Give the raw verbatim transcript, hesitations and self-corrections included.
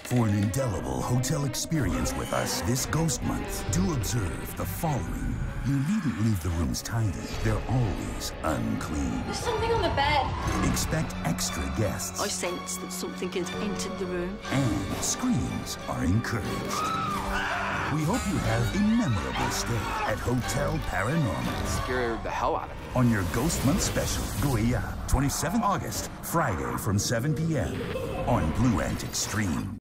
For an indelible hotel experience with us this Ghost Month, do observe the following. You needn't leave the rooms tidy. They're always unclean. There's something on the bed. Expect extra guests. I sense that something has entered the room. And screams are encouraged. We hope you have a memorable stay at Hotel Paranormal. Scared the hell out of me. On your Ghost Month special, Goya, twenty-seventh of August, Friday from seven p m on Blue Ant Extreme.